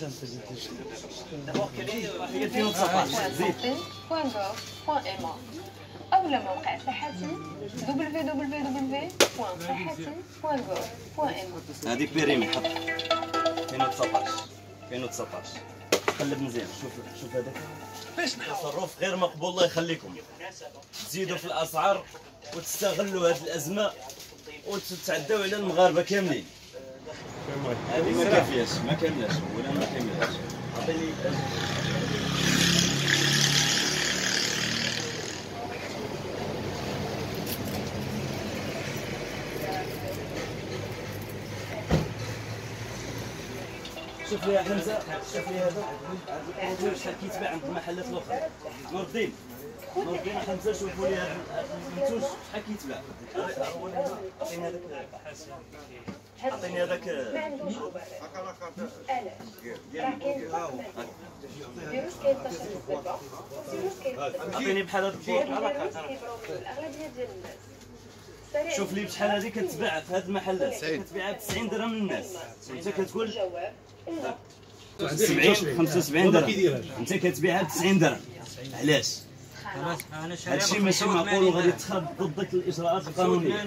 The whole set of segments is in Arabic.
أو موقع صحتي www.sahati.gov.ma. هذيك بيريمي حط 2019 قلب مزيان. شوف هذاك تصرف غير مقبول. الله يخليكم تزيدوا في الاسعار وتستغلوا هذه الازمه وتتعداو على المغاربه كاملين. هذه ما كافياش، ما كاملاش ولا ما كاملاش. عطيني شوف لي حمزه، شوف لي هذا شحال كيتباع عند المحلات الاخرى. نور الدين حمزه، شوفوا لي هذا المنتوج شحال كيتباع. عطيني هذاك عطيني بحال هذا الفوق. شوف لي بشحال هذه كتباع في هذه المحلات، كتبيعها ب 90 درهم للناس. انت كتقول 75 درهم، انت كتبيعها ب 90 درهم. علاش؟ هادشي ماشي معقول وغادي يتخذ ضدك الاجراءات القانونيه.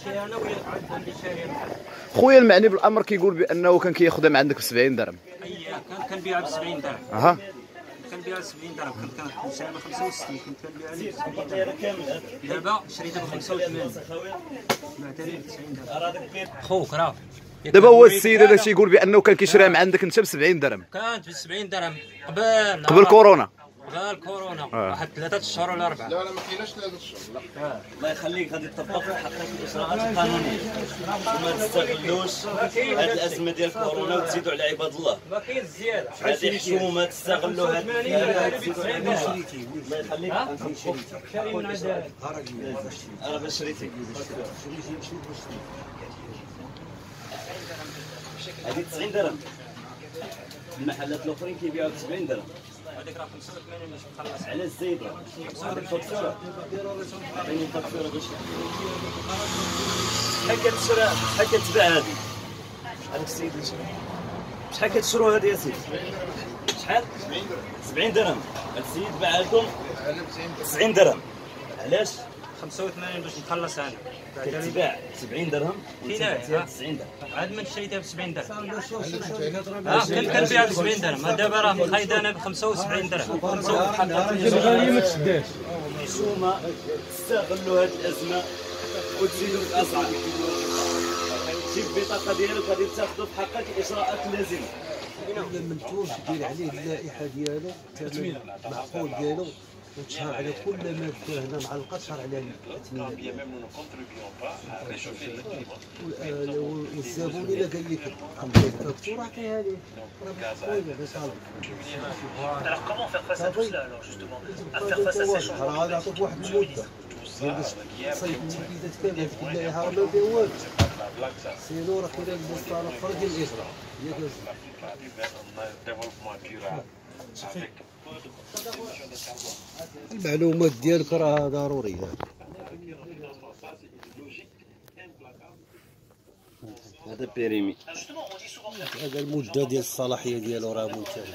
خويا المعني بالامر كيقول بانه كان كياخذها من عندك ب 70 درهم. كنبيعها ب 70 درهم. كنبيعها ب 70 درهم، كنت كنشريها ب 65، كنت كنبيعها ب 70 درهم. دابا شريتها ب 85 بعتها لي ب 90 درهم. خوك راه دابا هو السيد هذا تيقول بانه كان كيشريها من عندك انت ب 70 درهم. كانت ب 70 درهم قبل كورونا. واحد 3 اشهر ولا 4. لا ما كايناش 3 اشهر. الله يخليك غادي تطبق في حقك الاجراءات القانونيه وما تستغلوش هذه الازمه ديال كورونا وتزيدوا على عباد الله. ما كاين زياده. هذه حكومه تستغلوا هذه الله يخليك. شاري من عند انا باش شريتي هذه 90 درهم. المحلات الاخرين كيبيعوا ب 70 درهم. هذيك راه 85 باش نخلص. علاش زايده؟ هذيك فاتوره. عطيني فاتوره باش شحال كتباع هذه؟ هذاك السيد اللي شرا شحال كتشرو هذه يا سيدي؟ شحال؟ 70 درهم. هذا السيد باعها لكم 90 درهم. علاش؟ 85 باش نخلص انا. كتباع 70 درهم وانت بعتيها ب 90 درهم. عاد من شريتها ب 70 درهم. كنت كنبيعها ب 70 درهم، دابا راه مخايده انا ب 75 درهم. الغاليه ما تشداش. الحكومه تستغلوا هذه الازمه وتزيدوا في الاسعار. تجيب البطاقه ديالك غادي تاخذوا في حقك الاجراءات اللازمه. المنتوج دير عليه اللائحه ديالو، الثمن معقول ديالو، وتشهر على كل ماده هنا معلقه تشهر على الثمن ديالو. والزبون الا قال لك عندي الفاتوره عطيها ليه، راه معقول باش Alors comment faire face à tout cela alors justement à faire face à ces changements راه نعطيك واحد المده باش تصيب المنتجات كامله في اللائحه ولا ندير والو، سينو راه كاين المسطره اخرى ديال الاجراء ياك. المعلومات ديالك راه ضروريه. هذا بيريمي. هذا المده ديال الصلاحيه ديالو راه منتهيه.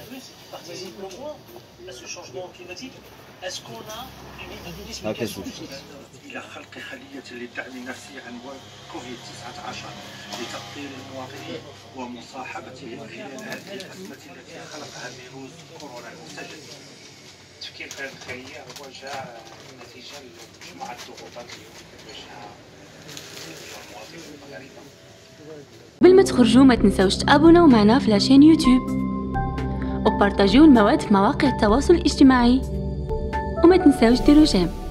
هكا شوف. إلى خلق خلية للدعم النفسي عن كوفيد 19 لتأطير المواطنين ومصاحبتهم خلال هذه الأزمة التي خلقها فيروس كورونا المستجد. التفكير في هذه الخلية هو جاء نتيجة لمجموعة الضغوطات اللي كتواجهها المواطنين المغاربة. قبل ما تخرجوا ما تنساوش تابوناو معنا في لاشين يوتيوب وبارطاجيو المواد في مواقع التواصل الاجتماعي وما تنساوش ديروا جيم.